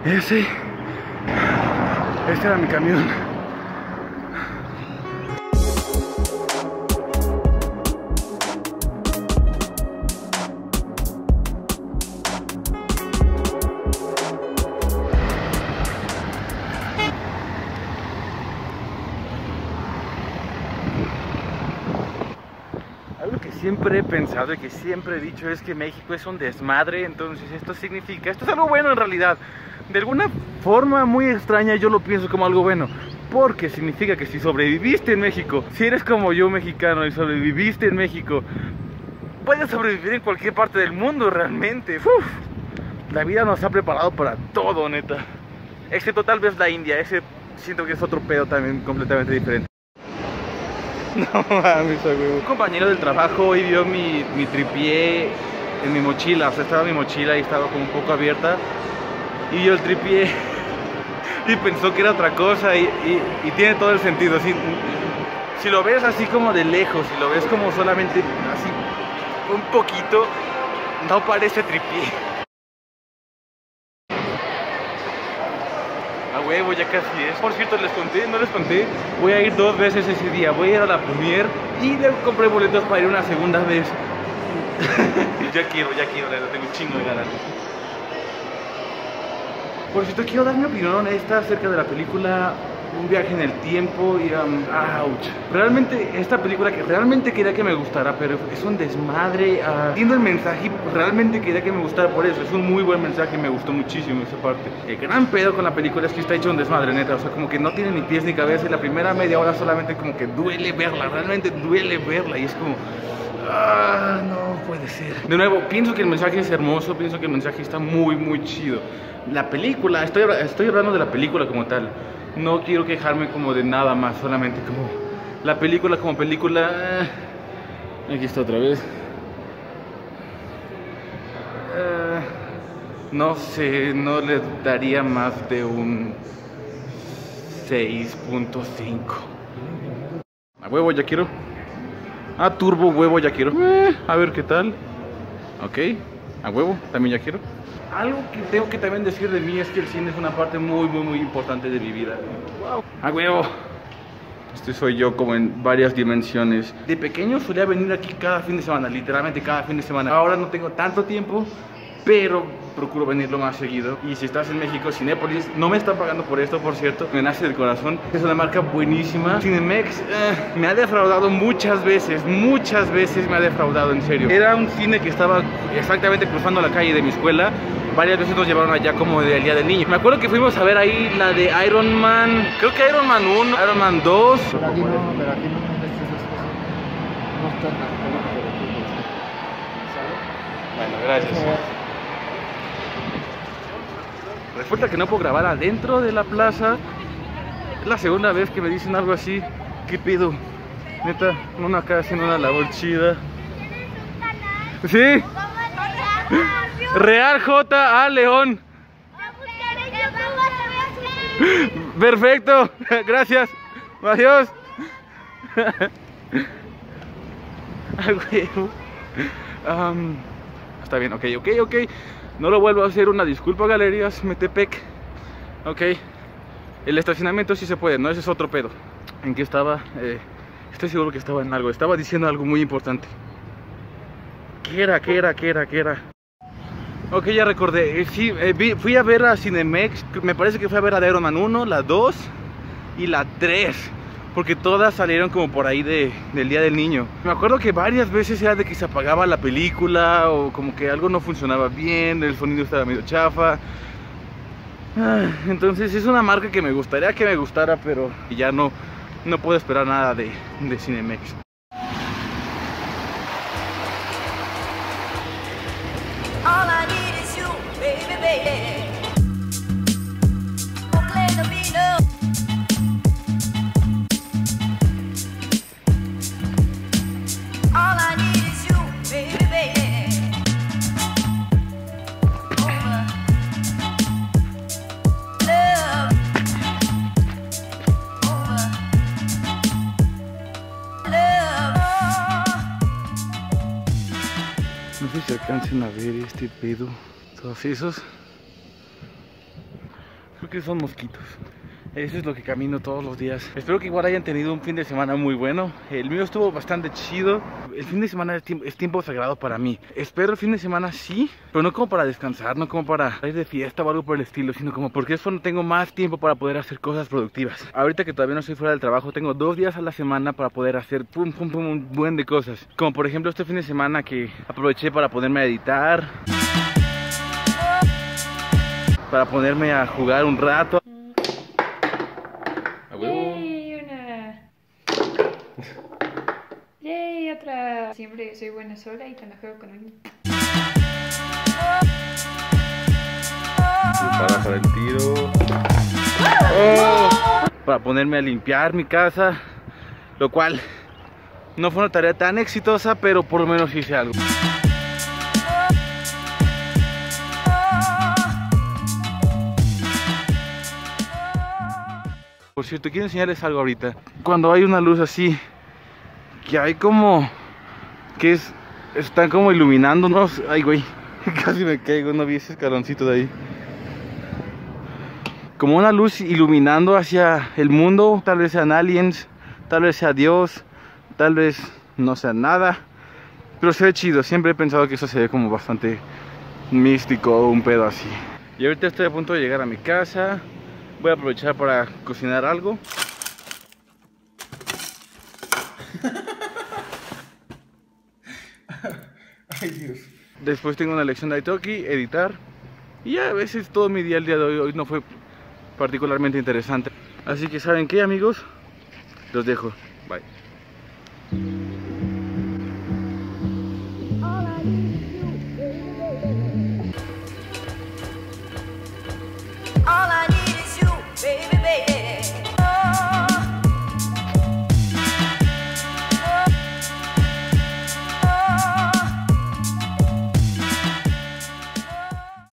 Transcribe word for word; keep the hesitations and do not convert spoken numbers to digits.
Ese, este era mi camión. Algo que siempre he pensado y que siempre he dicho es que México es un desmadre, entonces esto significa, esto es algo bueno en realidad. De alguna forma muy extraña yo lo pienso como algo bueno, porque significa que si sobreviviste en México, si eres como yo mexicano y sobreviviste en México, puedes sobrevivir en cualquier parte del mundo realmente. Uf, la vida nos ha preparado para todo, neta. Excepto tal vez la India, ese siento que es otro pedo también completamente diferente. No mames, un compañero del trabajo hoy vio mi, mi tripié en mi mochila, o sea, estaba mi mochila y estaba como un poco abierta y vio el tripié y pensó que era otra cosa y, y, y tiene todo el sentido. Si, si lo ves así como de lejos, si lo ves como solamente así un poquito, no parece tripié. A huevo, ya casi es. Por cierto, les conté, no les conté, voy a ir dos veces ese día. Voy a ir a la premier y le compré boletos para ir una segunda vez. Ya quiero, ya quiero, tengo un chingo de ganas. Por cierto, quiero dar mi opinión honesta acerca de la película Un viaje en el tiempo y um, ouch. Realmente, esta película que realmente quería que me gustara, pero es un desmadre. Uh, entiendo el mensaje, realmente quería que me gustara por eso. Es un muy buen mensaje, me gustó muchísimo esa parte. El gran pedo con la película es que está hecho un desmadre, neta. O sea, como que no tiene ni pies ni cabeza. Y la primera media hora solamente como que duele verla, realmente duele verla. Y es como... ah, no puede ser. De nuevo, pienso que el mensaje es hermoso, pienso que el mensaje está muy, muy chido. La película, estoy, estoy hablando de la película como tal. No quiero quejarme como de nada más, solamente como la película como película. Eh, aquí está otra vez. Eh, no sé, no le daría más de un seis punto cinco. A huevo, ya quiero. A turbo huevo, ya quiero. Eh, a ver qué tal. Ok, a huevo, también ya quiero. Algo que tengo que también decir de mí es que el cine es una parte muy, muy, muy importante de mi vida. Wow. A huevo. Este soy yo como en varias dimensiones. De pequeño solía venir aquí cada fin de semana, literalmente cada fin de semana. Ahora no tengo tanto tiempo, pero procuro venir lo más seguido. Y si estás en México, Cinépolis, no me están pagando por esto, por cierto, me nace del corazón. Es una marca buenísima. Cinemex eh, me ha defraudado muchas veces, muchas veces me ha defraudado, en serio. Era un cine que estaba exactamente cruzando la calle de mi escuela. Varias veces nos llevaron allá como del Día del Niño. Me acuerdo que fuimos a ver ahí la de Iron Man, creo que Iron Man uno, Iron Man dos. Pero aquí no, pero aquí no me ves esas cosas. No están tan Bueno, gracias. Resulta que no puedo grabar adentro de la plaza. Es la segunda vez que me dicen algo así. ¿Qué pido? Neta, uno acá haciendo una labor chida. ¿Sí? Real J A León. Perfecto, gracias. Adiós. um, Está bien, ok, ok, ok. No lo vuelvo a hacer, una disculpa, Galerías Metepec. Ok. El estacionamiento sí se puede, no, ese es otro pedo. ¿En qué estaba? Eh, estoy seguro que estaba en algo. Estaba diciendo algo muy importante. ¿Qué era? ¿Qué era? ¿Qué era? ¿Qué era? Ok, ya recordé. Eh, sí, eh, vi, fui a ver a Cinemex. Me parece que fui a ver a Iron Man uno, la dos y la tres. Porque todas salieron como por ahí de, del Día del Niño. Me acuerdo que varias veces era de que se apagaba la película, o como que algo no funcionaba bien, el sonido estaba medio chafa. Ah, entonces es una marca que me gustaría que me gustara, pero ya no, no puedo esperar nada de, de Cinemex. All I need is you, baby, baby. All I need is you, baby, baby. Over love. Over love. No sé si alcancen a ver este pedo. Todos esos. Creo que son mosquitos. Eso es lo que camino todos los días. Espero que igual hayan tenido un fin de semana muy bueno. El mío estuvo bastante chido. El fin de semana es tiempo, es tiempo sagrado para mí. Espero el fin de semana sí, pero no como para descansar, no como para ir de fiesta o algo por el estilo, sino como porque eso no tengo más tiempo para poder hacer cosas productivas. Ahorita que todavía no estoy fuera del trabajo, tengo dos días a la semana para poder hacer pum pum pum un buen de cosas. Como por ejemplo este fin de semana que aproveché para ponerme a editar, para ponerme a jugar un rato. ¡Yay! Una. ¡Yay! Otra. Siempre soy buena sola y cuando juego con alguien. Para para el tiro. Oh, para ponerme a limpiar mi casa, lo cual no fue una tarea tan exitosa, pero por lo menos hice algo. Por cierto, quiero enseñarles algo ahorita. Cuando hay una luz así, que hay como que es están como iluminándonos. Ay, güey, casi me caigo, no vi ese escaloncito de ahí. Como una luz iluminando hacia el mundo. Tal vez sean aliens, tal vez sea Dios, tal vez no sea nada, pero se ve chido. Siempre he pensado que eso se ve como bastante místico, un pedo así. Y ahorita estoy a punto de llegar a mi casa. Voy a aprovechar para cocinar algo. Ay, Dios. Después tengo una lección de Italki, editar. Y ya a veces todo mi día el día de hoy, hoy no fue particularmente interesante. Así que ¿saben qué, amigos? Los dejo. Bye.